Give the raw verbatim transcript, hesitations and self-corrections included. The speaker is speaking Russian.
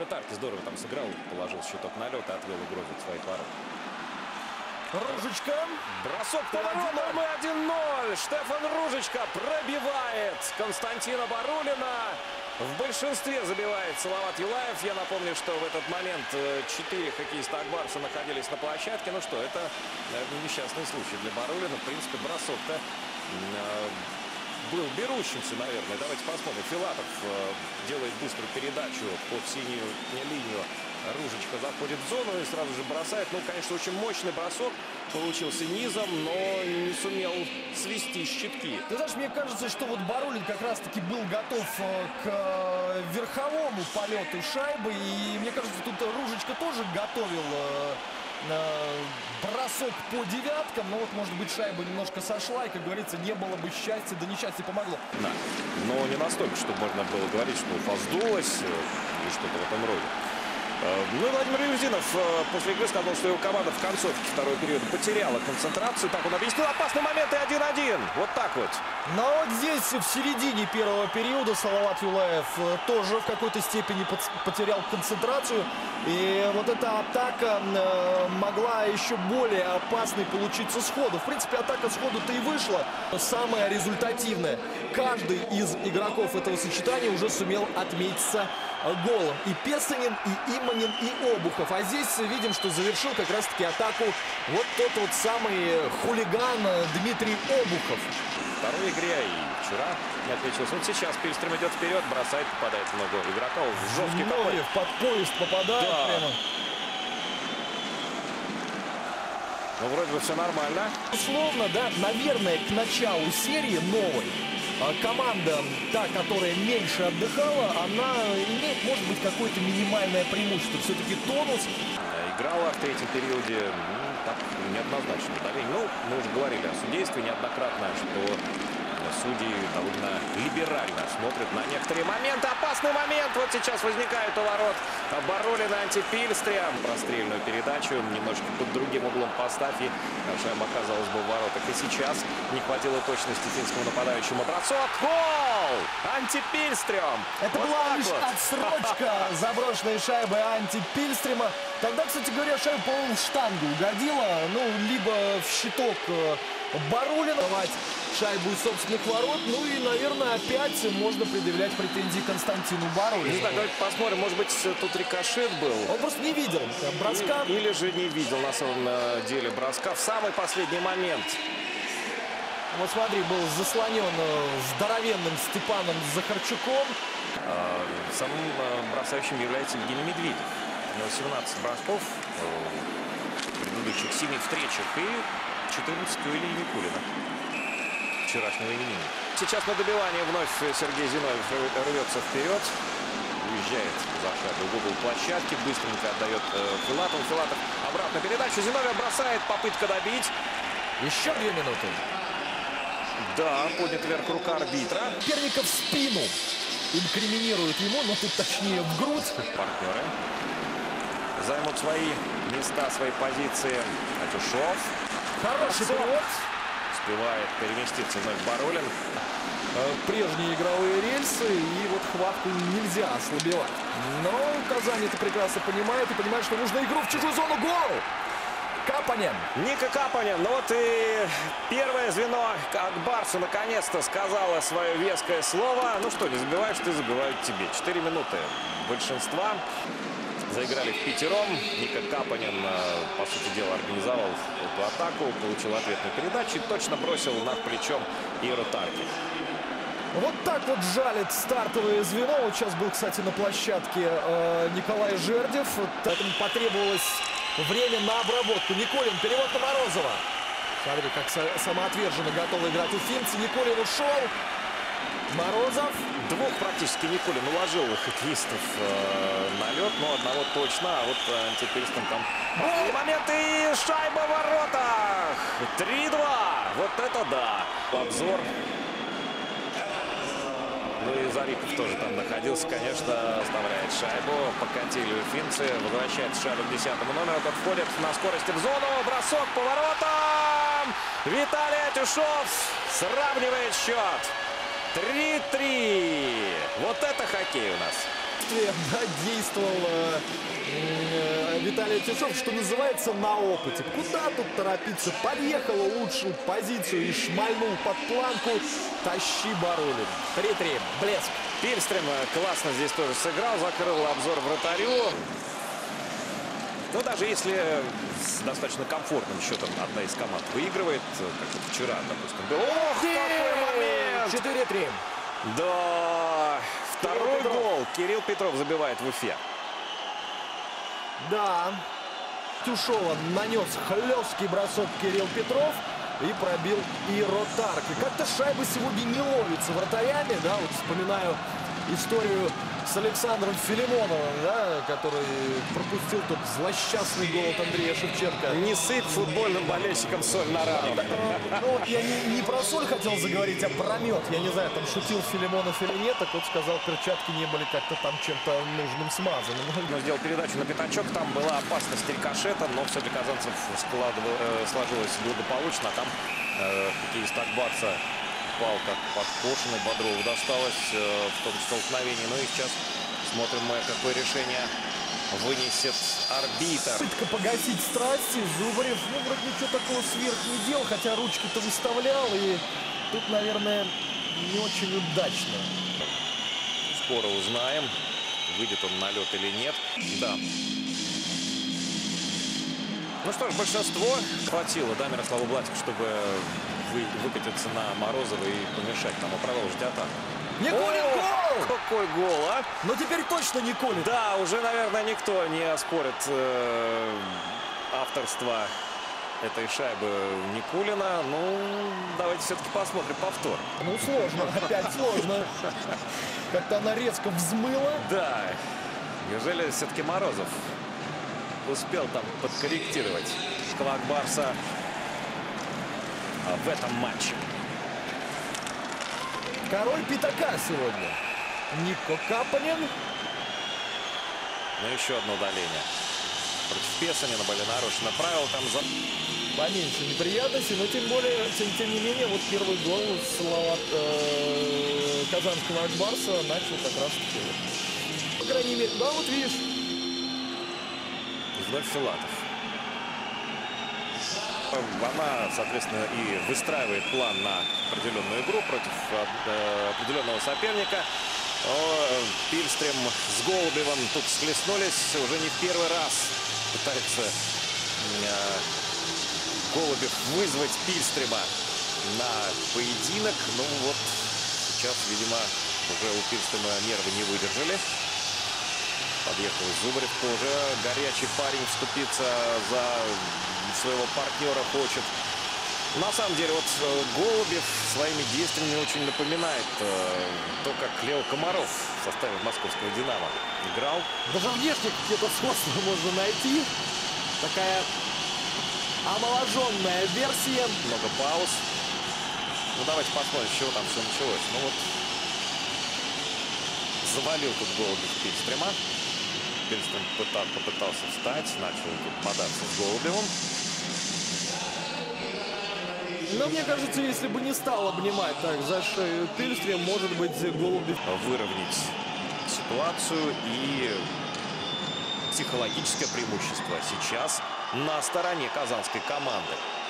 Иеротарки здорово там сыграл, положил щиток на лед и отвел угрозу от своих ворот. Ружечка. Бросок поворотом и один ноль. Штефан Ружечка пробивает Константина Барулина. В большинстве забивает Салават Юлаев. Я напомню, что в этот момент четыре хоккеиста Ак-Барса находились на площадке. Ну что, это, наверное, несчастный случай для Барулина. В принципе, бросок-то был берущимся, наверное. Давайте посмотрим. Филатов делает быструю передачу под синюю линию. Ружечка заходит в зону и сразу же бросает. Ну, конечно, очень мощный бросок получился низом, но не сумел свести щитки. Ты знаешь, мне кажется, что вот Барулин как раз-таки был готов к верховому полету шайбы. И мне кажется, тут Ружечка тоже готовил бросок по девяткам. Но вот, может быть, шайба немножко сошла. И, как говорится, не было бы счастья, да несчастье помогло. Да, но не настолько, чтобы можно было говорить, что уфа сдулась или что-то в этом роде. Ну, Владимир Юзинов после игры сказал, что его команда в концовке второго периода потеряла концентрацию. Так он объяснил опасный момент и один-один. Вот так вот. Но вот здесь в середине первого периода Салават Юлаев тоже в какой-то степени потерял концентрацию. И вот эта атака могла еще более опасной получиться сходу. В принципе, атака сходу-то и вышла. Самая результативная. Каждый из игроков этого сочетания уже сумел отметиться голом. И Песанин, и Иманин, и Обухов. А здесь видим, что завершил как раз-таки атаку вот тот вот самый хулиган Дмитрий Обухов. Второй игре и вчера не отмечался. Вот сейчас Пильстрем идет вперед, бросает, попадает в ногу игрока. В жесткий такой. Под поезд попадает да. прямо. Ну, вроде бы все нормально. Условно, да, наверное, к началу серии новой команда, та, которая меньше отдыхала, она имеет, может быть, какое-то минимальное преимущество. Все-таки тонус. Играла в третьем периоде ну, так, неоднозначно. Ну, мы уже говорили о судействе неоднократно, что судьи довольно либерально смотрят на некоторые моменты. Опасный момент вот сейчас возникает у ворот Барулина антипильстрем. Прострельную передачу немножко под другим углом поставь, и шайба оказалась бы в воротах. И сейчас не хватило точности финскому нападающему. Бросок! Гол! Антипильстрем! Это вот была лишь вот. отсрочка заброшенной шайбы антипильстрема. Тогда, кстати говоря, шайба, по-моему, в штангу угодила. Ну, либо в щиток Барулина. Шайбу из собственных ворот. Ну и, наверное, опять можно предъявлять претензии Константину Барулину. Не знаю, давайте посмотрим. Может быть, тут рикошет был. Он просто не видел броска. Или, или же не видел на самом деле броска в самый последний момент. Вот смотри, был заслонен здоровенным Степаном Захарчуком. Самым бросающим является Евгений Медведев. У него семнадцать бросков в предыдущих семи встречах и четырнадцать у Ильи Никулина, вчерашнего именинника. Сейчас на добивание вновь Сергей Зиновьев рвется вперед. Уезжает за шайбу в угол площадки. Быстренько отдает Филатову. Филатов обратно передачу. Зиновьев бросает. Попытка добить. Еще две минуты. Да, поднят вверх рука арбитра. Соперника в спину инкриминирует ему, но тут точнее в грудь. Партнеры займут свои места, свои позиции. Атюшов. Хороший перевод. Успевает переместиться вновь Барулин. Прежние игровые рельсы, и вот хватку нельзя ослабевать. Но Казань это прекрасно понимает и понимает, что нужно игру в чужую зону. Гол! Капанин. Ника Капанин. Ну вот и первое звено Ак-Барса наконец-то сказала свое веское слово. Ну что, не забиваешь, ты забивают тебе. Четыре минуты большинства. Заиграли в пятером. Ника Капанин, по сути дела, организовал эту атаку, получил ответную передачу и точно бросил над плечом Иеротарки. Вот так вот жалит стартовое звено. Вот сейчас был, кстати, на площадке э, Николай Жердев. Поэтому потребовалось время на обработку. Николин, перевод на Морозова. Смотри, как самоотверженно готовы играть уфимцы. Николин ушел. Морозов. Двух практически Николин уложил хоккеистов э, на лед, но одного точно. А вот антипильстрем там и моменты, и шайба в воротах. три-два. Вот это да. Обзор. Ну и Зарипов тоже там находился, конечно, оставляет шайбу. Покатили уфимцы. Возвращается шайба к десятому номеру. Тот входит на скорости в зону. Бросок по воротам. Виталий Атюшов сравнивает счет. три-три. Вот это хоккей у нас. действием, да, действовал э, э, Виталий Тишов, что называется, на опыте. Куда тут торопиться? Подъехал, улучшил позицию и шмальнул под планку. Тащи, Барулин. три-три. Блеск. Пильстрем классно здесь тоже сыграл, закрыл обзор вратарю. Но даже если с достаточно комфортным счетом одна из команд выигрывает, как вот вчера, допустим, был... Ох, какой момент! четыре-три. Да, второй Петров. гол Кирилл Петров забивает в Уфе. Да. Тюшова нанес хлесткий бросок Кирилл Петров и пробил и Ротарки. Как-то шайбы сегодня не ловятся вратарями, да, вот вспоминаю историю с Александром Филимоновым, да, который пропустил тот злосчастный гол от Андрея Шевченко. Не сыпь футбольным болельщикам соль на рану. Ну, вот я не, не про соль хотел заговорить, а про мед. Я не знаю, там шутил Филимонов или нет, так вот сказал, перчатки не были как-то там чем-то нужным смазаны. Но сделал передачу на пятачок, там была опасность рикошета, но все для казанцев складывало, э, сложилось благополучно. А там э, хоккеист Акбарса упал как подкошенный, Бодрову досталось э, в том столкновении. Ну и сейчас смотрим мы, какое решение вынесет арбитр. Попытка погасить страсти. Зубарев, ну, вроде ничего такого сверх не делал, хотя ручки-то выставлял. И тут, наверное, не очень удачно. Скоро узнаем, выйдет он на лед или нет. Да. Ну что ж, большинство хватило, да, Мирославу Блатик, чтобы вы, выкатиться на Морозова и помешать тому продолжить атаку. Никулин гол! Какой гол, а? Ну теперь точно Никулин. Да, уже, наверное, никто не оспорит э, авторство этой шайбы Никулина. Ну, давайте все-таки посмотрим повтор. Ну, сложно, опять сложно. Как-то она резко взмыла. Да, неужели все-таки Морозов успел там подкорректировать вклад Барса в этом матче? Король пятака сегодня. Нико Капанин. Ну, еще одно удаление. Против Песанина были нарушены правила. Там за... Поменьше неприятностей, но тем более, тем, тем не менее, вот первый гол Салават э, казанского Акбарса начал как раз таки. По крайней мере, да, вот видишь. Вновь Филатов. Она, соответственно, и выстраивает план на определенную игру против э, определенного соперника. О, Пильстрем с Голубевым тут схлестнулись уже не в первый раз. Пытается э, Голубев вызвать Пильстрема на поединок. Ну вот сейчас, видимо, уже у Пильстрема нервы не выдержали. Подъехал Зубарев тоже. Горячий парень, вступиться за своего партнера хочет. На самом деле, вот Голубев своими действиями очень напоминает э, то, как Лео Комаров в составе московского «Динамо» играл. Даже внешне какие-то сходства можно найти. Такая омоложенная версия. Много пауз. Ну, давайте посмотрим, с чего там все началось. Ну вот, завалил тут Голубев Пильстрема. Пильстрем попытался встать, начал тут бодаться с Голубевым. Но мне кажется, если бы не стал обнимать так за шею Пильстрем, может быть, Голубев... Выровнять ситуацию, и психологическое преимущество сейчас на стороне казанской команды.